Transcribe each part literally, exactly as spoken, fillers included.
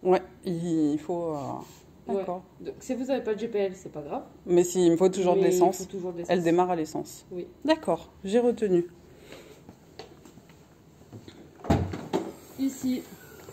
Ouais, il faut... Euh... D'accord. Ouais. Donc, si vous n'avez pas de G P L, c'est pas grave. Mais s'il me faut toujours Mais de l'essence, il faut toujours de l'essence. Elle démarre à l'essence. Oui. D'accord, j'ai retenu. Ici,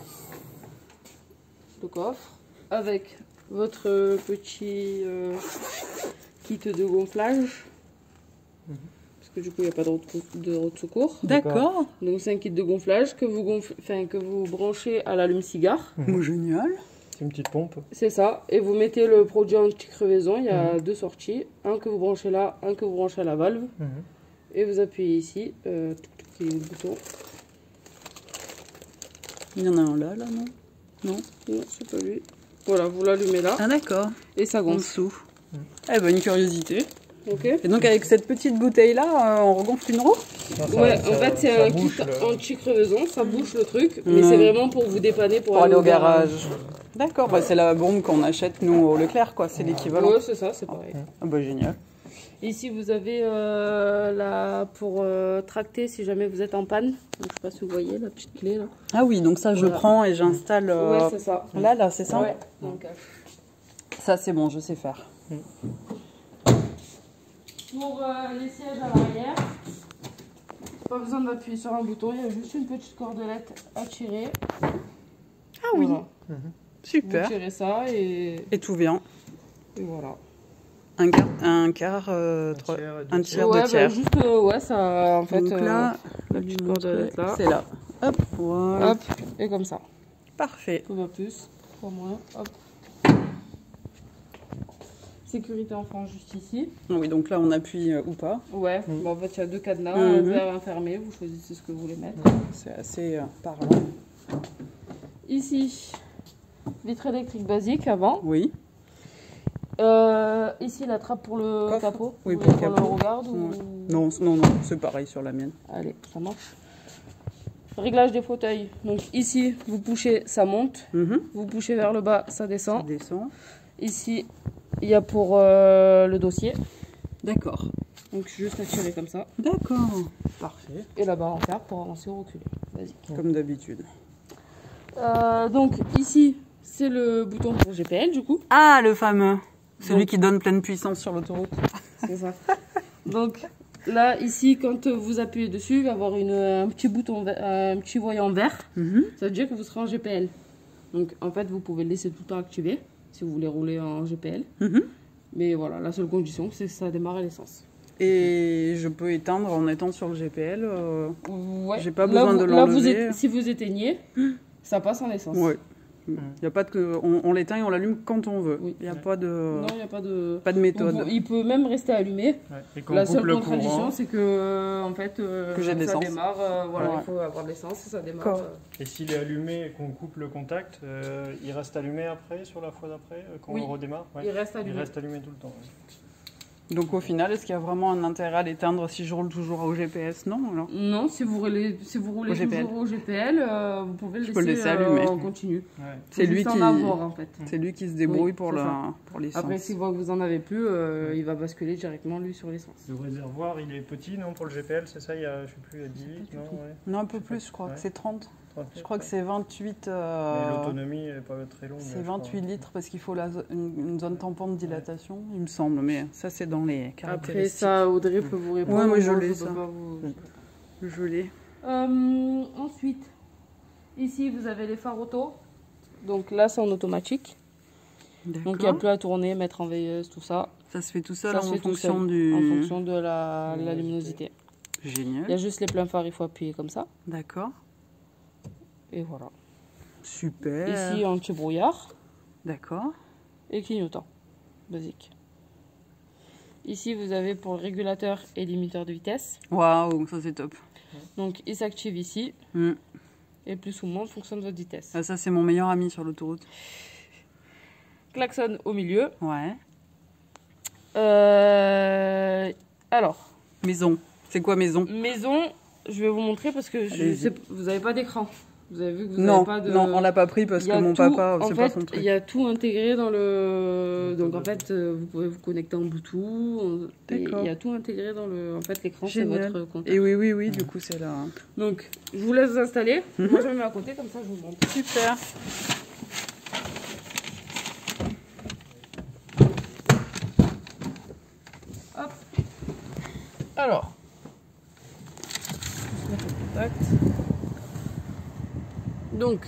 le coffre avec votre petit euh, kit de gonflage. Mmh. Parce que du coup, il n'y a pas de roue de, roue de secours. D'accord. Donc, c'est un kit de gonflage que vous, gonf... enfin, que vous branchez à l'allume-cigare. Mmh. Génial. C'est une petite pompe. C'est ça. Et vous mettez le produit anti-crevaison. Il y a mmh. deux sorties. Un que vous branchez là, un que vous branchez à la valve. Mmh. Et vous appuyez ici. Euh, tout le bouton. Il y en a un là, là, non? Non, non c'est pas lui. Voilà, vous l'allumez là. Ah d'accord. Et ça gonfle. En dessous. Mmh. Eh ben, une curiosité. Ok. Et donc avec cette petite bouteille là, euh, on regonfle une roue? ça, ça, Ouais, ça, en fait c'est un kit le... anti-crevaison, ça bouche le truc, mais mmh. c'est vraiment pour vous dépanner pour, pour aller, aller au garage. garage. D'accord, bah, c'est la bombe qu'on achète nous au Leclerc, quoi, c'est l'équivalent. Ouais, c'est ça, c'est pareil. Ah bah génial. Ici vous avez euh, la pour euh, tracter si jamais vous êtes en panne. Donc, je sais pas si vous voyez la petite clé là. Ah oui, donc ça je voilà. prends et j'installe. Euh... Ouais, c'est ça. Là, là, c'est ça. Ouais. Donc, ça c'est bon, je sais faire. Mm. Pour euh, les sièges à l'arrière, pas besoin d'appuyer sur un bouton, il y a juste une petite cordelette à tirer. Ah oui. Voilà. Mm-hmm. Super. Vous tirez ça et. Et tout vient. Et voilà. Un quart, un quart, euh, un trois, tiers, un tiers, ouais, deux tiers. Bah juste, euh, ouais, ça, en fait. Donc là, euh, la petite cordelette là. C'est là. Hop, voilà. Hop, et comme ça. Parfait. Tout va plus, pas moins. Hop. Sécurité enfant juste ici. Oui, donc là on appuie euh, ou pas. Ouais, mmh. Bon, en fait il y a deux cadenas, mmh. un vert et un fermé, vous choisissez ce que vous voulez mettre. Mmh. C'est assez euh, parlant. Ici, vitre électrique basique avant. Oui. Euh, ici la trappe pour le Coffre. capot. Oui, pour le capot. Le regarde ou... Non, non, non, c'est pareil sur la mienne. Allez, ça marche. Réglage des fauteuils. Donc ici, vous poussez, ça monte. Mmh. Vous poussez vers le bas, ça descend. Ça descend. Ici, il y a pour euh, le dossier. D'accord. Donc juste à tirer comme ça. D'accord. Parfait. Et la barre en quart pour avancer ou reculer. Vas-y. Comme d'habitude. Euh, donc ici, c'est le bouton pour G P L du coup. Ah, le fameux. Celui donc, qui donne pleine puissance sur l'autoroute. C'est ça. Donc là, ici, quand vous appuyez dessus, il va y avoir une, un petit bouton, un petit voyant vert. Mm-hmm. Ça veut dire que vous serez en G P L. Donc en fait, vous pouvez le laisser tout le temps activé si vous voulez rouler en G P L. Mm-hmm. Mais voilà, la seule condition, c'est que ça démarre à l'essence. Et je peux éteindre en étant sur le G P L. Euh, ouais. J'ai pas là, besoin vous, de l'enlever. Là, vous si vous éteignez, ça passe en essence. Ouais. Il y a pas de, on, on l'éteint et on l'allume quand on veut. Oui. Il n'y a ouais. pas de. Non, il n'y a pas de. Pas de méthode. Vous, il peut même rester allumé. Ouais. La seule contradiction, c'est que en fait, euh, que j'ai de ça l'essence. démarre. Euh, voilà, ouais. Il faut avoir de l'essence, ça démarre. Euh... Et s'il est allumé et qu'on coupe le contact, euh, il reste allumé après, sur la fois d'après, quand oui. on redémarre. Ouais. Il reste allumé. Il reste allumé tout le temps. Ouais. Donc au final, est-ce qu'il y a vraiment un intérêt à l'éteindre si je roule toujours au G P S? Non alors. Non, si vous roulez, si vous roulez au toujours G P L. Au G P L, euh, vous pouvez le laisser, le laisser allumé. Euh, en continu. Ouais. C'est lui, qui... avoir, en fait. lui qui se débrouille oui, pour, la... pour l'essence. Après, s'il voit que vous en avez plus, euh, ouais. il va basculer directement lui sur l'essence. Le réservoir, il est petit, non, pour le G P L, c'est ça? Il y a, je sais plus, il y a dix litres, non, ouais. non, un peu plus, je crois ouais. que c'est trente. Je crois que c'est vingt-huit. Euh... Mais l'autonomie n'est pas très longue. C'est vingt-huit litres parce qu'il faut la, une, une zone tampon de dilatation, ouais. il me semble. Mais ça, c'est dans les caractéristiques. Après, ça, Audrey peut vous répondre. Ouais, moi, je l'ai, ça. Vous... Je l'ai. Euh, ensuite, ici, vous avez les phares auto. Donc là, c'est en automatique. Donc, il n'y a plus à tourner, mettre en veilleuse, tout ça. Ça se fait tout seul ça en, fonction seul, du... en fonction de la, la luminosité. Génial. Il y a juste les pleins phares, il faut appuyer comme ça. D'accord. Et voilà. Super. Ici, anti-brouillard. D'accord. Et clignotant. Basique. Ici, vous avez pour le régulateur et limiteur de vitesse. Waouh, ça c'est top. Donc, il s'active ici. Mm. Et plus ou moins en fonction de votre vitesse. Ah, ça, c'est mon meilleur ami sur l'autoroute. Klaxon au milieu. Ouais. Euh... Alors. Maison. C'est quoi maison? Maison, je vais vous montrer parce que je sais, vous n'avez pas d'écran. Vous avez vu que vous n'avez pas de... Non, on l'a pas pris parce que mon tout, papa, c'est pas son truc. Il y a tout intégré dans le... Donc en fait, vous pouvez vous connecter en Bluetooth. D'accord. Il y a tout intégré dans le... En fait, l'écran, c'est votre compte. Et oui, oui, oui, mmh. du coup, c'est là. Donc, je vous laisse vous installer. Mmh. Moi, je me mets à côté, comme ça, je vous montre. Super. Alors, on fait contact. Donc,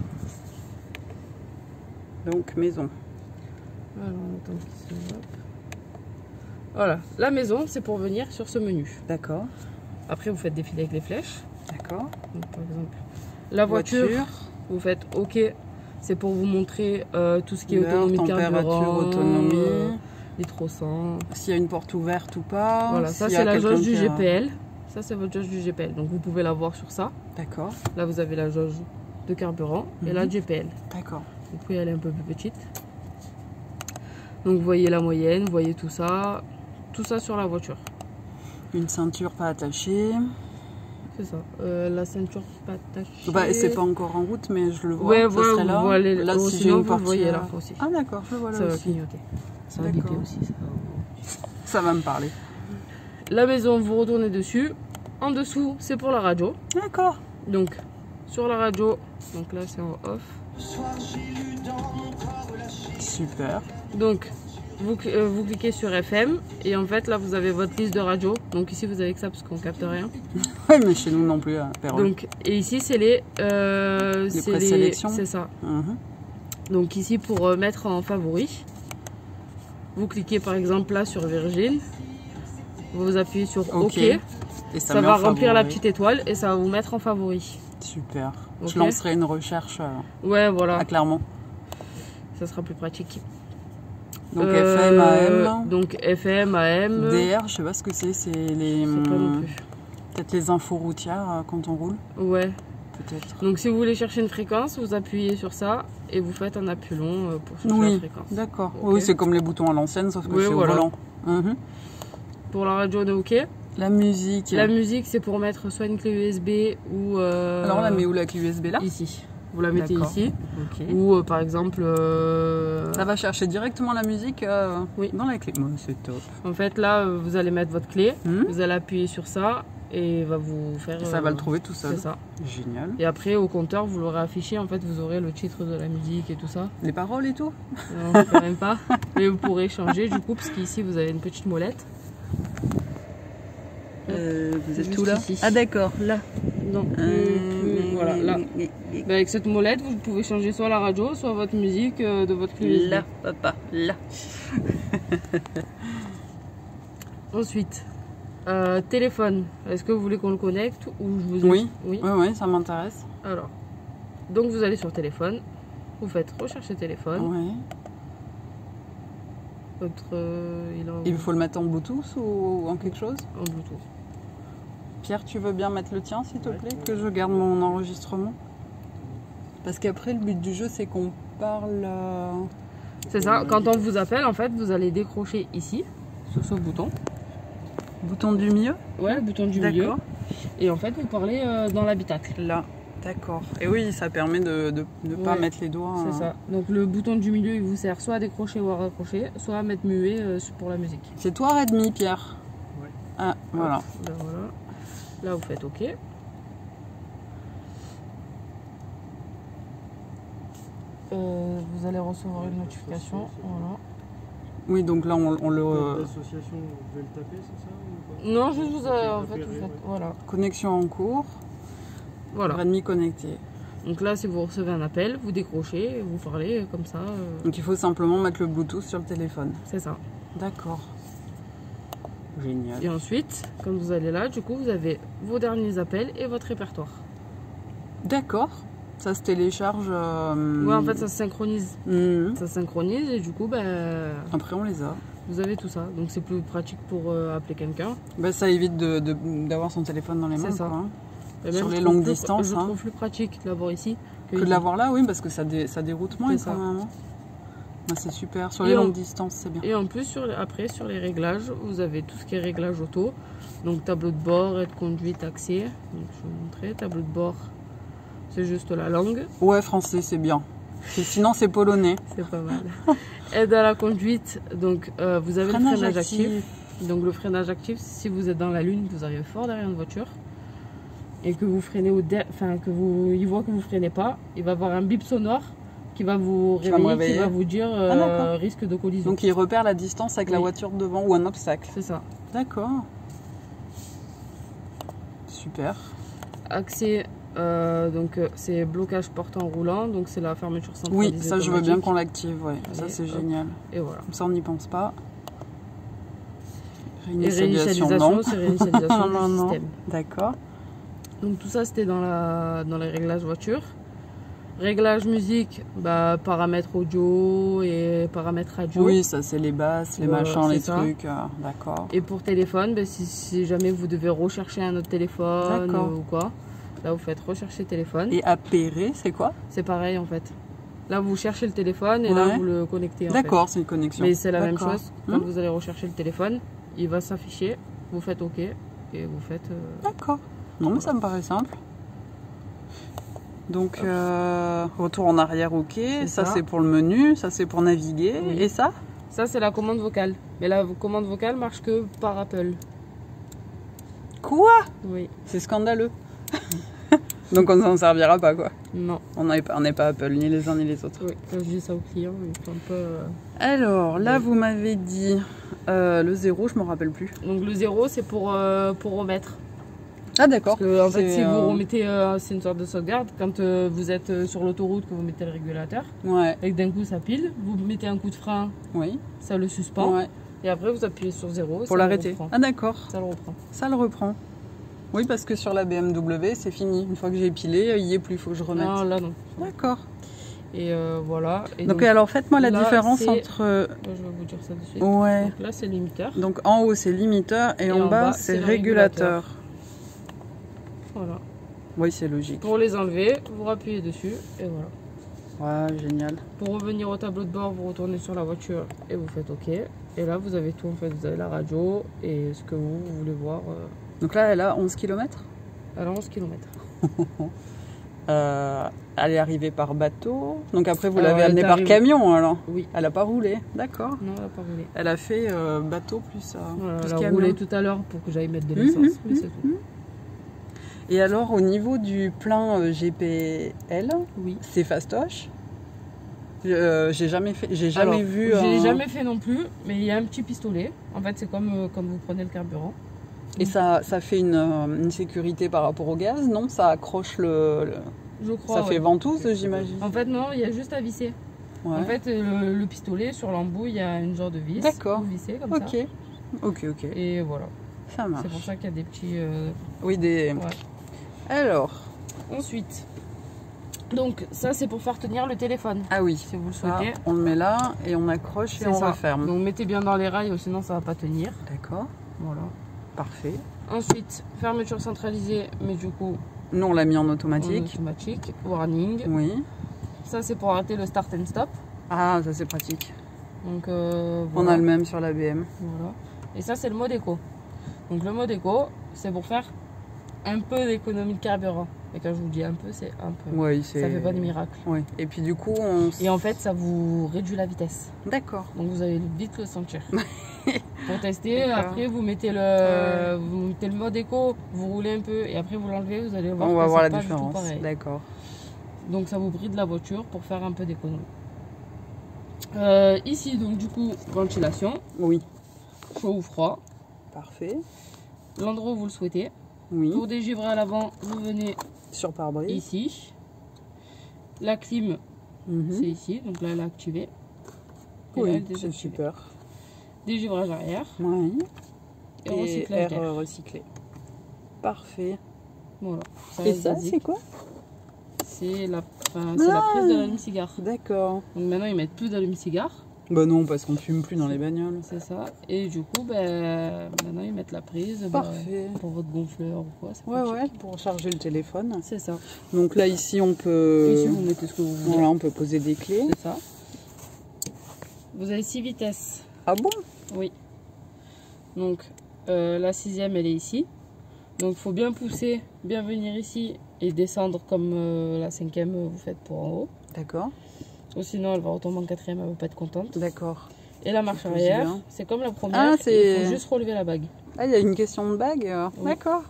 Donc, maison. alors, on attend qu'il se- hop. Voilà, la maison, c'est pour venir sur ce menu. D'accord. Après, vous faites défiler avec les flèches. D'accord. Donc, par exemple, la voiture, vous faites OK. C'est pour vous montrer euh, tout ce qui est Heure, autonomie de température, carburant, autonomie. euh, litre-cent. S'il y a une porte ouverte ou pas. Voilà, ça s'il y c'est a la quelqu'un jauge qui du a- G P L. Ça c'est votre jauge du G P L. Donc vous pouvez la voir sur ça. D'accord. Là vous avez la jauge de carburant et la Mhm. G P L. D'accord. Vous pouvez aller un peu plus petite. Donc vous voyez la moyenne, vous voyez tout ça. Tout ça sur la voiture. Une ceinture pas attachée. C'est ça. Euh, la ceinture pas attachée. Bah, c'est pas encore en route, mais je le vois. Ouais, ça voilà, serait vous là. voyez, Là, oh, si j'ai sinon, une vous partie, voyez euh, là aussi. Ah d'accord, je le vois là Ça va aussi. clignoter. Ça va D'accord. biper aussi. Ça va... Ça va me parler. La maison, vous retournez dessus. En dessous, c'est pour la radio. D'accord. Donc, sur la radio, donc là c'est en off. Super. Donc, vous, cl- euh, vous cliquez sur F M et en fait là vous avez votre liste de radio. Donc ici vous avez que ça parce qu'on capte rien. Oui, mais chez nous non plus, à Pérol. Donc, et ici c'est les. Euh, Les c'est présélections. C'est ça. Mhm. Donc ici pour euh, mettre en favori, vous cliquez par exemple là sur Virgin. Vous appuyez sur OK. Ok. Et Ça, met va en remplir la favori. petite étoile et ça va vous mettre en favori. Super. Ok. Je lancerai une recherche euh, Ouais, voilà. à Clermont. Ça sera plus pratique. Donc Euh, F M, A M. Donc F M, A M. D R, je sais pas ce que c'est. C'est les. Je sais pas non hum, plus. Peut-être les infos routières euh, quand on roule. Ouais. Peut-être. Donc si vous voulez chercher une fréquence, vous appuyez sur ça et vous faites un appui long euh, pour chercher Oui, la fréquence. d'accord. Ok. Oui, c'est comme les boutons à l'ancienne, sauf que Oui, c'est voilà. au volant. Mhm. Pour la radio, on est OK. La musique. La musique, c'est pour mettre soit une clé U S B ou... euh, Alors on la met où la clé U S B là? Ici. Vous la mettez D'accord. ici. Ok. Ou euh, par exemple... euh, Ça va chercher directement la musique euh, Oui. dans la clé. Bon, c'est top. En fait, là, euh, vous allez mettre votre clé. Hmm. Vous allez appuyer sur ça et il va vous faire... Ça euh, va le trouver tout seul. C'est ça. Génial. Et après, au compteur, vous l'aurez affiché. En fait, vous aurez le titre de la musique et tout ça. Les paroles et tout? Non, quand même pas. Mais vous pourrez changer du coup, parce qu'ici, vous avez une petite molette. Euh, vous êtes Juste tout là? ici. Ah d'accord, là. Non, Euh, plus- voilà, là. Ben, avec cette molette, vous pouvez changer soit la radio, soit votre musique euh, de votre clé U S B. Là, papa, là. Ensuite, euh, téléphone. Est-ce que vous voulez qu'on le connecte ou je vous Oui. Oui. Oui, oui, ça m'intéresse. Alors, donc vous allez sur téléphone, vous faites rechercher téléphone. Ouais. Votre, euh, il est en, Il faut le mettre en Bluetooth ou en quelque chose? en Bluetooth. Pierre, tu veux bien mettre le tien, s'il te Ouais. plaît, que je garde mon enregistrement? Parce qu'après, le but du jeu, c'est qu'on parle... euh, C'est ça. Quand on vous appelle, en fait, vous allez décrocher ici, sur ce bouton. Bouton du milieu? Ouais, le bouton du milieu. D'accord. Et en fait, vous parlez euh, dans l'habitacle. Là, d'accord. Et oui, ça permet de ne pas Ouais, mettre les doigts... C'est hein. ça. Donc le bouton du milieu, il vous sert soit à décrocher ou à raccrocher, soit à mettre muet euh, pour la musique. C'est toi, Redmi, Pierre? Ouais. Ah, voilà. Hop, là, voilà. Là, vous faites OK. Euh, vous allez recevoir une notification. Voilà. Oui, donc là, on, on le... euh, L'association, vous pouvez le taper, c'est ça ou pas? Non, juste vous avez, en Vous fait, vous repérez, faites, ouais. voilà. Connexion en cours. Voilà. Redmi connecté. Donc là, si vous recevez un appel, vous décrochez, vous parlez comme ça. euh, Donc il faut simplement mettre le Bluetooth sur le téléphone. c'est ça. D'accord. Génial. Et ensuite, quand vous allez là, du coup, vous avez vos derniers appels et votre répertoire. D'accord. Ça se télécharge. euh, Ouais, en fait, ça se synchronise. mhm. Ça se synchronise et du coup, ben, Après, on les a. vous avez tout ça. Donc c'est plus pratique pour euh, appeler quelqu'un. Bah, ça évite de- de- d'avoir son téléphone dans les mains. C'est ça. quoi, hein. Et Sur même, les je trouve longues plus- distances, Je hein. trouve plus pratique de l'avoir ici Que de ici. l'avoir là, oui, parce que ça, dé- ça déroute moins C'est quand ça. même. hein. Ouais, c'est super. Sur Et les on- longues distances, c'est bien. Et en plus, sur, après, sur les réglages, vous avez tout ce qui est réglage auto. Donc tableau de bord, aide conduite, accès. Donc je vais vous montrer. Tableau de bord, c'est juste la langue. Ouais, français, c'est bien. Et sinon, c'est polonais. C'est pas mal. Aide à la conduite, donc euh, vous avez Freinage le freinage actif. actif. Donc le freinage actif, si vous êtes dans la lune, vous arrivez fort derrière une voiture et que vous freinez au, der- enfin que vous, il voit que vous freinez pas, il va avoir un bip sonore qui va vous Qui va me réveiller, qui réveiller. va vous dire euh, Ah, d'accord. risque de collision. Donc il repère la distance avec la Oui. voiture devant ou un obstacle. C'est ça. D'accord. super. Accès, euh, donc euh, c'est blocage portant roulant, donc c'est la fermeture centralisée. Oui, ça je veux bien qu'on l'active, ouais. Ça Allez, c'est hop. génial. Et voilà. Comme ça on n'y pense pas. Et Réinitialisation, réinitialisation, non. c'est réinitialisation non, du non. système. D'accord. Donc tout ça c'était dans, la, dans les réglages voiture. Réglage musique, bah, paramètres audio et paramètres radio. Oui, ça c'est les basses, les Voilà, machins, c'est les ça. trucs. euh, D'accord. Et pour téléphone, bah, si, si jamais vous devez rechercher un autre téléphone D'accord. euh, ou quoi, là vous faites rechercher téléphone. Et apérer, c'est quoi? C'est pareil en fait. Là vous cherchez le téléphone et là Ouais. vous le connectez. en D'accord, c'est une connexion. fait. Mais c'est la même D'accord. chose. Quand Hmm. vous allez rechercher le téléphone, il va s'afficher, vous faites OK et vous faites. euh, D'accord. Non, mais ça me paraît simple. Donc, euh, retour en arrière, ok. Ça, ça. c'est pour le menu. Ça, c'est pour naviguer. Oui. Et ça? Ça c'est la commande vocale. Mais la commande vocale marche que par Apple. Quoi? Oui. C'est scandaleux. Donc, on ne s'en servira pas, quoi. Non. On n'est pas, on n'est pas Apple, ni les uns ni les autres. Oui. Quand je dis ça aux clients, ils sont un peu. euh, Alors, là, Oui. vous m'avez dit euh, le zéro, je ne me rappelle plus. Donc le zéro c'est pour, euh, pour remettre. Ah, d'accord. Parce que en fait C'est, si euh, vous remettez, euh, c'est une sorte de sauvegarde. Quand euh, vous êtes euh, sur l'autoroute, que vous mettez le régulateur, Ouais, et que d'un coup ça pile, vous mettez un coup de frein, oui. ça le suspend, Ouais. et après vous appuyez sur zéro. Pour ça le l'arrêter. reprend. Ah, d'accord. Ça le reprend. Ça le reprend. Oui, parce que sur la B M W, c'est fini. Une fois que j'ai pilé, il n'y est plus, il faut que je remette. Non, là non. D'accord. Et euh, voilà. Et Donc, donc, alors, faites-moi la là, différence c'est- entre... là, je vais vous dire ça de suite. Ouais. Donc là c'est limiteur. Donc, en haut, c'est limiteur et, Et en, en bas, bas, c'est c'est le régulateur. Voilà. Oui, c'est logique. Pour les enlever, vous rappuyez dessus et voilà. Ouais, génial. Pour revenir au tableau de bord, vous retournez sur la voiture et vous faites OK. Et là, vous avez tout en fait. Vous avez la radio et ce que vous, vous voulez voir. Euh, Donc là, elle a onze kilomètres. à onze kilomètres. Euh, elle est arrivée par bateau. Donc après, vous Alors, l'avez elle amenée est par arrivée- camion, alors. Oui. Elle n'a pas roulé. D'accord. Non, elle n'a pas roulé. Elle a fait euh, bateau plus, euh, Voilà, plus elle a camion. roulé tout à l'heure pour que j'aille mettre de Mhm, l'essence, mais mhm, c'est tout. Et alors, au niveau du plein euh, G P L, Oui. c'est fastoche. Je- euh, J'ai jamais fait, j'ai jamais Alors, vu. J'ai un- jamais fait non plus, mais il y a un petit pistolet. En fait, c'est comme euh, quand vous prenez le carburant. Et ça, ça fait une, euh, une sécurité par rapport au gaz, non? Ça accroche le. le- Je crois. ça ouais. fait ventouse, j'imagine. En fait, non, il y a juste à visser. Ouais. En fait, euh, le, le pistolet, sur l'embout, il y a une genre de vis. D'accord. Vous vissez comme Ok. ça. Ok, ok. Et voilà. Ça marche. C'est pour ça qu'il y a des petits. euh, Oui, des. Ouais. Alors. Ensuite, donc ça c'est pour faire tenir le téléphone, Ah oui. si vous le Ça, souhaitez. on le met là et on accroche et C'est on ça. referme. Donc mettez bien dans les rails, sinon ça va pas tenir. D'accord. Voilà. Parfait. Ensuite, fermeture centralisée, mais du coup Nous, on l'a mis en en automatique. automatique. Warning. Oui. Ça c'est pour arrêter le start and stop. Ah, ça c'est pratique. Donc euh, On voilà. a le même sur la B M. Voilà. Et ça c'est le mode éco. Donc le mode éco, c'est pour faire un peu d'économie de carburant. Et quand je vous dis un peu, c'est un peu. Oui, c'est. Ça fait pas des miracles. Oui. Et puis du coup, on. s- Et en fait, ça vous réduit la vitesse. D'accord. Donc vous allez vite le sentir. Pour tester, D'accord. après vous mettez le, Ouais. vous mettez le mode éco, vous roulez un peu et après vous l'enlevez, vous allez voir On que va c'est voir la pas du tout différence. pareil. D'accord. Donc ça vous bride la voiture pour faire un peu d'économie. Euh, ici donc du coup ventilation, Oui. chaud ou froid, Parfait. l'endroit où vous le souhaitez. Oui. Pour dégivrer à l'avant, vous venez Sur pare-brise. ici. La clim, Mhm. c'est ici, donc là elle est activée. Et là, elle Oui, est c'est désactivée. super. Dégivrage arrière Oui. et, Et recyclage air d'air. euh, recyclé. Parfait. Voilà. Ça Et reste ça, basique. c'est quoi? C'est la, enfin, c'est la Ah. prise de l'allume-cigare. D'accord. Donc maintenant ils mettent plus d'allume-cigare, Bah non, parce qu'on fume plus dans les bagnoles. c'est ça. Et du coup, ben, maintenant ils mettent la prise ben, Parfait. pour votre gonfleur ou quoi. c'est Ouais, pratique. ouais, pour charger le téléphone. C'est ça. Donc là, ici, on peut. Ici vous mettez ce que vous voulez. Voilà, on peut poser des clés. C'est ça. Vous avez six vitesses. Ah bon? Oui. Donc euh, la sixième elle est ici. Donc il faut bien pousser, bien venir ici et descendre comme euh, la cinquième euh, vous faites pour en haut. D'accord. Ou sinon elle va retomber en quatrième, elle va pas être contente. D'accord. Et la marche Faut arrière, bien. c'est comme la première, Ah, il c'est- faut juste relever la bague. Ah, il y a une question de bague. euh, Oui. D'accord.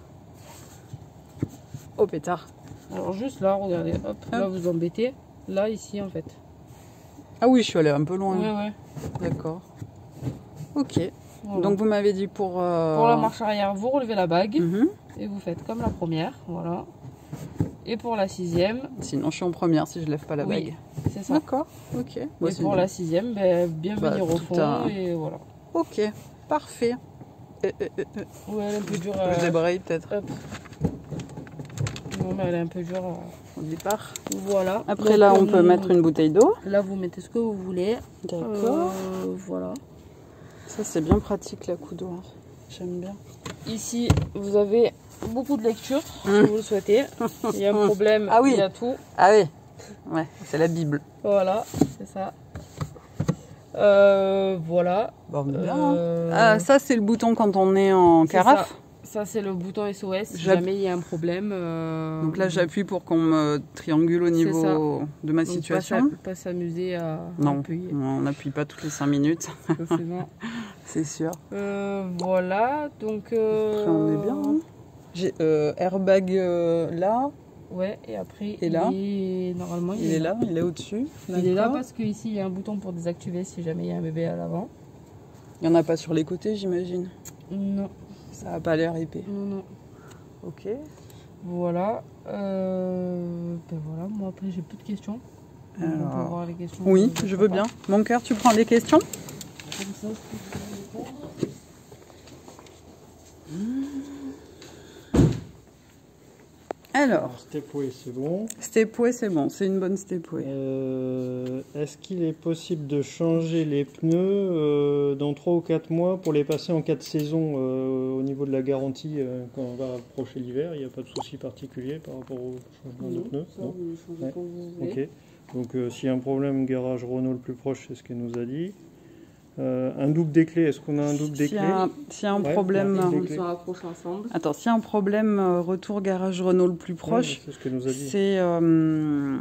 Oh pétard. Alors juste là, regardez, hop, là vous embêtez, là ici en fait. Ah oui, je suis allée un peu loin. Ouais ouais. D'accord. Ok. Voilà. Donc vous m'avez dit pour... euh, Pour la marche arrière, vous relevez la bague mhm. et vous faites comme la première, voilà. Et pour la sixième, Sinon je suis en première si je lève pas la oui, bague. c'est ça. D'accord, ok. Et Bah, c'est pour bien. la sixième, ben, bienvenue Bah, au tout fond un- et voilà. Ok, parfait. Euh, euh, euh, euh, Ouais, elle est un peu dure Je à... débraye peut-être Hop. Non, mais elle est un peu dure à... au départ. Voilà. Après Donc, là on euh, peut mettre une bouteille d'eau. Là, vous mettez ce que vous voulez. D'accord. Euh, voilà. Ça c'est bien pratique la coudoir. J'aime bien. Ici, vous avez beaucoup de lecture, Mmh. si vous le souhaitez. Il y a un problème, Ah oui. il y a tout. Ah oui, ouais, c'est la Bible. Voilà, c'est ça. Euh, voilà. Bon, bien. hein. Euh, Ah, ça c'est le bouton quand on est en c'est carafe. Ça, c'est le bouton S O S si J'app- jamais il y a un problème. euh, Donc là j'appuie pour qu'on me triangule au C'est niveau de ma donc situation. Pas, s'a- pas s'amuser à Non, appuyer. on n'appuie pas toutes les cinq minutes, Forcément. c'est sûr. Euh, voilà, donc... euh, Après on est bien. hein. J'ai euh, airbag euh, là, Ouais, et après, Et là il est... normalement, il est là, il est au-dessus. Il est là D'accord. parce qu'ici, il y a un bouton pour désactiver si jamais il y a un bébé à l'avant. Il n'y en a pas sur les côtés j'imagine. Non, Ça n'a pas l'air épais. non, non. Ok. Voilà. Euh, ben voilà, moi après, j'ai plus de questions. Donc, on peut Alors, voir les questions. oui, de- de je veux papa. bien. Mon cœur, tu prends les questions? Comme ça, je peux vous répondre. Alors, Stepway, c'est bon. stepway, c'est bon, c'est une bonne stepway. Euh, Est-ce qu'il est possible de changer les pneus euh, dans trois ou quatre mois pour les passer en quatre saisons euh, au niveau de la garantie euh, quand on va approcher l'hiver? Il n'y a pas de souci particulier par rapport au changement de pneus? Ça, Non. vous le changez Ouais. quand vous voulez. Ok. Donc euh, s'il y a un problème, garage Renault le plus proche, c'est ce qu'elle nous a dit. Euh, un double des clés, est-ce qu'on a un double des S'il y clés? a, s'il y a un Ouais, problème... il y a un double Ils sont accrochés ensemble. Attends, s'il y a un problème, euh, retour garage Renault le plus Ouais, proche, c'est ce qu'elle nous a dit. c'est... euh,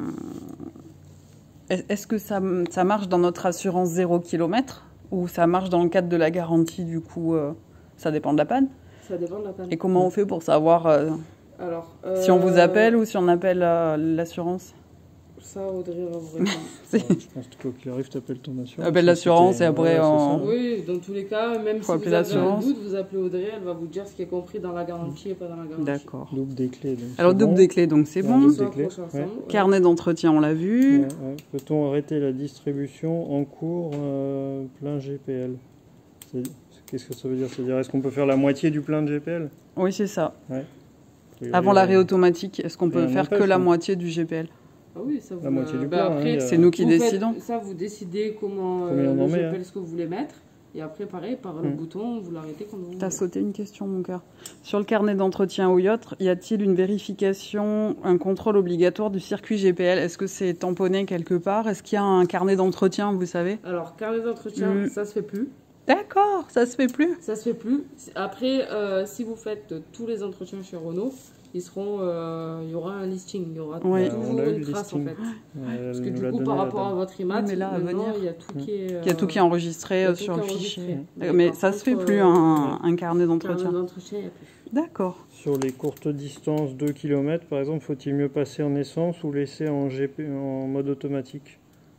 est- Est-ce que ça, ça marche dans notre assurance zéro kilomètre ou ça marche dans le cadre de la garantie, du coup, euh, ça dépend de la panne? Ça dépend de la panne. Et comment on fait pour savoir euh, Alors, si on vous euh, appelle ou si on appelle euh, l'assurance? Ça, Audrey va vous répondre. Ouais, je pense que quoi qu'il arrive, tu appelles ton assurance. Appelle l'assurance C'était- et après, ouais, c'est on- ça. Oui, dans tous les cas, même Faut si vous appeler avez un l'assurance. doute, vous appelez Audrey, elle va vous dire ce qui est compris dans la garantie et pas dans la garantie. D'accord. Double des clés. donc Alors, c'est double bon. des clés, donc c'est Ouais, bon. double Ils sont des clés, accrochés ensemble. ouais. Carnet d'entretien, on l'a vu. Ouais, ouais. Peut-on arrêter la distribution en cours euh, plein G P L? C'est- Qu'est-ce que ça veut dire? C'est-à-dire, est-ce qu'on peut faire la moitié du plein de G P L? Oui, c'est ça. Et, Avant euh, l'arrêt automatique, est-ce qu'on peut Et on faire que empêche, la hein. moitié du G P L? Ah oui, ça vous La moitié du bah, plein, hein, après, il y a- C'est nous qui vous faites- décidons. ça, vous décidez comment Combien euh, on en le met, G P L, hein. ce que vous voulez mettre. Et après, pareil, par le Hmm. bouton, vous l'arrêtez quand vous T'as voulez. sauté une question, mon cœur. Sur le carnet d'entretien au yacht, y a-t-il une vérification, un contrôle obligatoire du circuit G P L? Est-ce que c'est tamponné quelque part? Est-ce qu'il y a un carnet d'entretien, vous savez? Alors, carnet d'entretien, Hmm. ça se fait plus. D'accord, ça se fait plus. Ça se fait plus. Après, euh, si vous faites tous les entretiens chez Renault, ils seront, euh, il y aura un listing, il y aura Ouais. toujours On l'a eu, une le trace en listing. fait. Elle Parce que nous du l'a coup, donné, par la rapport à dame. votre IMAT, mais là, à maintenant, venir. il y a tout qui est, Il y a tout qui est enregistré il y a euh, tout sur qui le est fichier. enregistré. Euh, Et Mais par ça se fait contre, plus, euh, un, un carnet carnet d'entretien. d'entretien, il n'y a plus. D'accord. Sur les courtes distances, deux kilomètres par exemple, faut-il mieux passer en essence ou laisser en, G P, en mode automatique?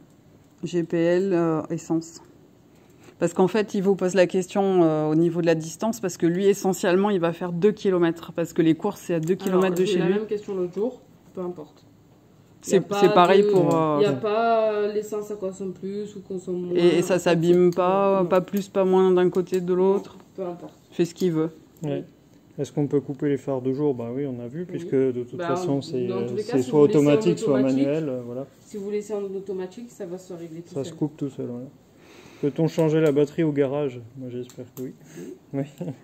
G P L, euh, essence. Parce qu'en fait, il vous pose la question euh, au niveau de la distance, parce que lui, essentiellement, il va faire deux kilomètres, parce que les courses, c'est à deux kilomètres de Alors, j'ai chez eu lui. la même question l'autre jour, peu importe. Y a C'est pas c'est pareil de- pour... euh, Il n'y a pas euh, l'essence, ça consomme plus ou consomme moins. et, et ça s'abîme pas, Non. pas plus, pas moins d'un côté de l'autre. Peu importe. Fait ce qu'il veut. Ouais. Est-ce qu'on peut couper les phares de jour? Bah oui, on a vu, puisque de toute Bah, façon, c'est dans tous les cas, c'est si soit vous laissez en automatique, soit automatique, manuel. euh, voilà. Si vous laissez en automatique, ça va se régler tout Ça seul. se coupe tout seul. Voilà. Peut-on changer la batterie au garage? Moi, j'espère que oui. Oui.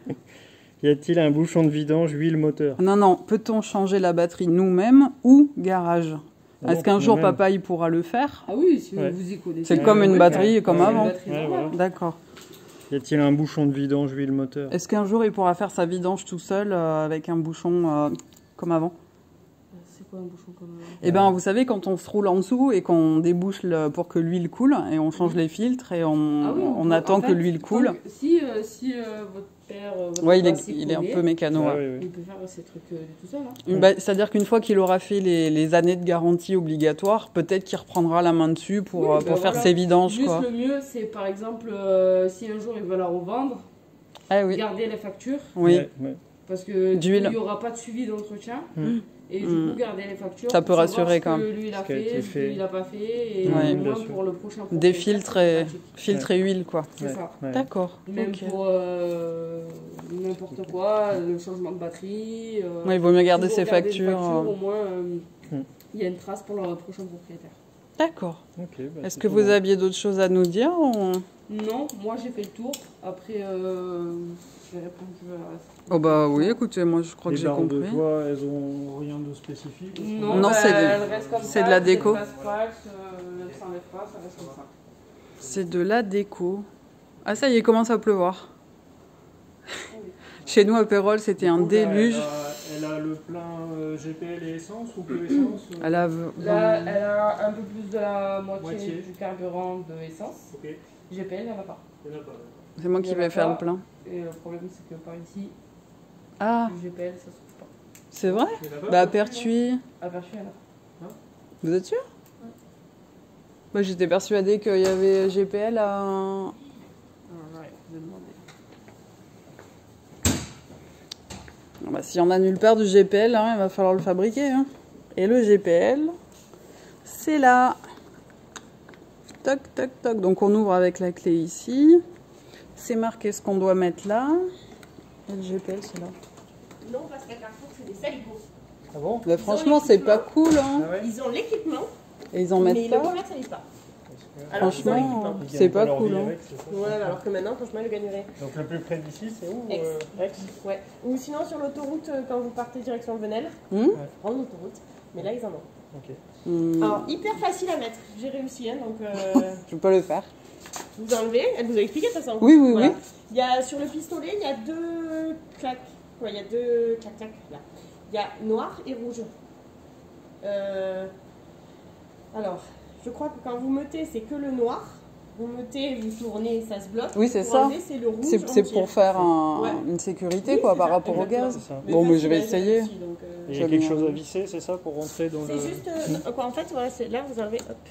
Y a-t-il un bouchon de vidange, huile, moteur? Non, non, peut-on changer la batterie nous-mêmes ou garage? Ah Est-ce bon, qu'un jour, nous-mêmes. papa, il pourra le faire? Ah oui, si Ouais. vous y connaissez. C'est Ouais, comme une ouais, batterie, ouais. comme Ouais, avant. Une batterie Ouais, normale. voilà. D'accord. Y a-t-il un bouchon de vidange, huile, moteur? Est-ce qu'un jour, il pourra faire sa vidange tout seul euh, avec un bouchon euh, comme avant? C'est quoi un bouchon comme un... Eh ben, vous savez, quand on se roule en dessous et qu'on débouche le- pour que l'huile coule, et on change les filtres et on, Ah oui, on peut- attend en que fait, l'huile coule. donc, si euh, si euh, votre père, euh, votre Ouais, il papa est, s'y il est un connaît, peu mécano. Ah, ouais. oui, oui. il peut faire ces trucs euh, tout seul. Hein. Une ba- C'est-à-dire qu'une fois qu'il aura fait les, les années de garantie obligatoires, peut-être qu'il reprendra la main dessus pour, Oui, euh, bah pour faire voilà. ses vidanges. Juste Quoi. le mieux, c'est par exemple, euh, si un jour il veut la revendre, Ah oui. Garder les factures. Oui. Ouais, ouais. Parce que du D'huile. coup, il n'y aura pas de suivi d'entretien. Mm. Et du Mm. coup, garder les factures. Ça peut pour savoir rassurer ce quand que même. lui, il a Ce qui a été fait, ce fait. qu'il n'a pas fait. Et Ouais. au Bien moins sûr. pour le prochain Des propriétaire, filtres c'est et, pratique. filtres et huile, quoi. C'est Ouais, ça. ouais. D'accord. Même Ok. pour euh, n'importe quoi, le changement de batterie. euh, Ouais, il vaut mieux garder toujours ses garder une factures. facture, euh. Au moins, euh, Mm. il y a une trace pour le prochain propriétaire. D'accord. Ok, bah, Est-ce c'est que tout vous bon. aviez d'autres choses à nous dire ou... Non, moi j'ai fait le tour. Après, euh, j'ai répondu à. Oh bah oui, écoutez, moi je crois Les que j'ai barres de compris. toit, elles ont rien de spécifique? Non, Non, bah, c'est de- elle reste comme c'est ça, de la elle déco. se déplace pas, elle se- elle s'enlève pas, ça reste comme ça. C'est de la déco. Ah ça y est, il commence à pleuvoir. Chez nous à Pérol, c'était un Du coup, là, déluge. Elle a, elle a le plein euh, G P L et essence ou que essence? euh Elle a... Là, elle a un peu plus de la moitié, Moitié. du carburant de essence. Ok, G P L, elle en a pas. il y en a pas. C'est moi qui vais faire le plein. Et le problème, c'est que par ici, Ah, le G P L, ça se trouve pas. c'est vrai? Il y en a pas? Bah à Pertuis. Aperçu, elle a. Vous êtes sûr? Moi j'étais persuadée qu'il y avait G P L à... Ah, ouais, je vais demander. Ah bah, si on a nulle part du G P L, hein, il va falloir le fabriquer. Hein. Et le G P L, c'est là. Toc, toc, toc. Donc on ouvre avec la clé ici. C'est marqué ce qu'on doit mettre là. Et le G P L, c'est là. Non, parce qu'à Carrefour, c'est des saligots. Ah bon? Bah, franchement, c'est pas cool. Hein. Ah ouais? Ils ont l'équipement, Et ils en mais mettent le pas. commercialise pas. Alors qu'ils ont Franchement, l'équipement. Ils c'est gagnent pas leur cool. vie Hein. avec, c'est ça? Ouais, alors que maintenant, franchement, ils le gagneraient. Donc le plus près d'ici, c'est où? Aix. euh, Aix? Ouais. Ou sinon, sur l'autoroute, euh, quand vous partez direction Venelle, Hmm prendre l'autoroute. Mais là, ils en ont. Ok. Hmm, Alors, hyper facile à mettre. J'ai réussi, hein, donc euh, Je peux le faire. vous enlevez. Elle vous a expliqué de toute façon. Oui, oui, Voilà. oui. Il y a, sur le pistolet, il y a deux claques. Ouais, il y a deux clac clac là. Il y a noir et rouge. Euh, Alors, je crois que quand vous mettez, c'est que le noir. Vous mettez, vous tournez, ça se bloque. Oui, c'est Pour ça. enlever, c'est le rouge. C'est c'est entier. pour faire un- Ouais. une sécurité Oui, quoi, c'est par ça, rapport au exactement. gaz. C'est ça. Bon, mais je vais facile à essayer. gérer aussi, donc, euh, Et il y Je a quelque vais chose à enlever. visser, c'est ça, pour rentrer dans le... C'est juste. euh, quoi, en fait, voilà, c'est- là, vous enlevez. Hop.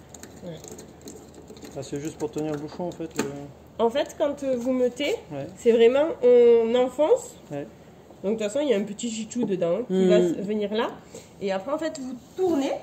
Ah, c'est juste pour tenir le bouchon, en fait. le- En fait, quand euh, vous mettez, Ouais. c'est vraiment. On enfonce. Ouais. Donc, de toute façon, il y a un petit chichou dedans hein, qui Mm. va s- venir là. Et après, en fait, vous tournez.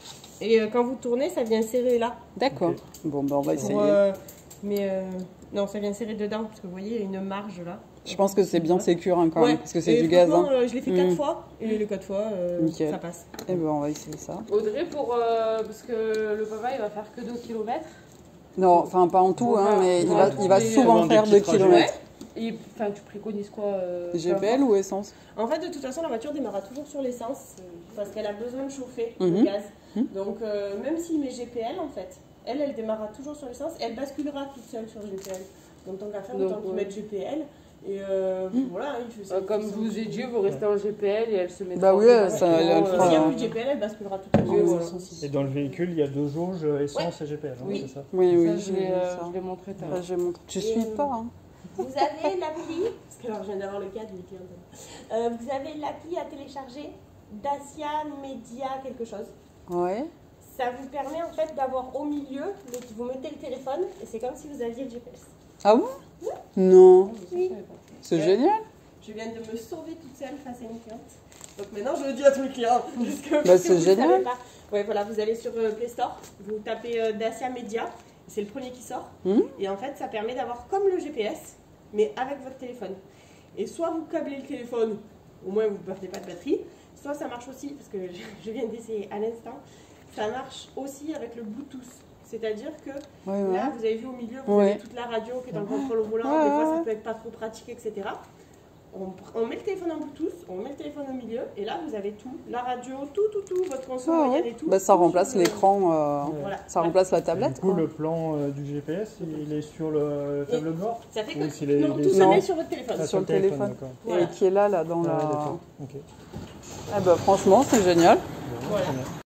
Et euh, quand vous tournez, ça vient serrer là. D'accord. Ok. Bon, ben on va Pour, essayer. euh, mais euh, non, ça vient serrer dedans parce que vous voyez, il y a une marge là. Je pense que c'est bien sécure hein, quand Ouais. même, parce que c'est Et du gaz. franchement, Hein. euh, je l'ai fait quatre Mm. fois et les quatre fois, euh, Nickel. ça passe. Et ben on va essayer ça. Audrey, pour, euh, parce que le papa il va faire que deux kilomètres. Non, enfin pas en tout, Bon, hein, enfin, mais il pas va, en tout, il va mais, souvent euh, faire des deux petits trajets. kilomètres. Et enfin, tu préconises quoi euh, peu G P L importe. ou essence? En fait, de toute façon, la voiture démarrera toujours sur l'essence parce qu'elle a besoin de chauffer Mhm. le gaz. Mhm. Donc, euh, même s'il met G P L, en fait, elle, elle démarrera toujours sur l'essence et elle basculera toute seule sur G P L. Donc, tant qu'à faire, Donc, autant qu'il ouais. mette G P L. Et euh, Mhm. voilà, hein, il fait ça. Euh, Comme je vous ai dit, vous restez en G P L et elle se met Bah oui, ça, elle- elle S'il fera- n'y a plus de G P L, elle basculera toute seule Oui, sur voilà. l'essence. Et dans le véhicule, il y a deux jauges, euh, essence et G P L, hein, Oui. c'est ça? Oui, oui, Ça, je j'ai l'ai vu euh, ça. je l'ai montré tout à Bah, l'heure. j'ai montré. Tu Et, suis euh, pas, hein. Vous avez l'appli, parce que alors, je viens d'avoir le cas d'une cliente. Euh, vous avez l'appli à télécharger, Dacia Media quelque chose. Ouais. Ça vous permet en fait d'avoir au milieu, le- vous mettez le téléphone et c'est comme si vous aviez le G P S. Ah bon? Non. Oui. C'est Ouais. génial. Je viens de me sauver toute seule face à une cliente. Donc maintenant je le dis à tous mes clients. Jusque Bah, parce que c'est vous génial. savez pas. Ouais, voilà, vous allez sur euh, Play Store, vous tapez euh, Dacia Media, c'est le premier qui sort. Mhm. Et en fait, ça permet d'avoir comme le G P S, mais avec votre téléphone. Et soit vous câblez le téléphone, au moins vous ne perdez pas de batterie, soit ça marche aussi, parce que je, je viens d'essayer à l'instant, ça marche aussi avec le Bluetooth. C'est-à-dire que Ouais, ouais. là, vous avez vu au milieu, vous Ouais. avez toute la radio qui est dans le contrôle au volant, Ouais, des fois ouais. ça peut être pas trop pratique, et cetera. On, pr- on met le téléphone en Bluetooth, on met le téléphone au milieu, et là vous avez tout, la radio, tout, tout, tout, votre console Ah moyenne ouais. et tout. Bah, ça tout remplace sur le- l'écran, euh, Voilà. ça remplace la tablette. Du coup, Quoi. le plan euh, du G P S, il est sur le tableau de bord? Ça fait Oui, que s'il est- non, il est- tout se Non. met sur votre téléphone. Ah, sur le téléphone. d'accord. Voilà. Et qui est là, là, dans Ah, la. d'accord. Ok. Ah bah franchement, c'est génial. Bon, Voilà. très bien.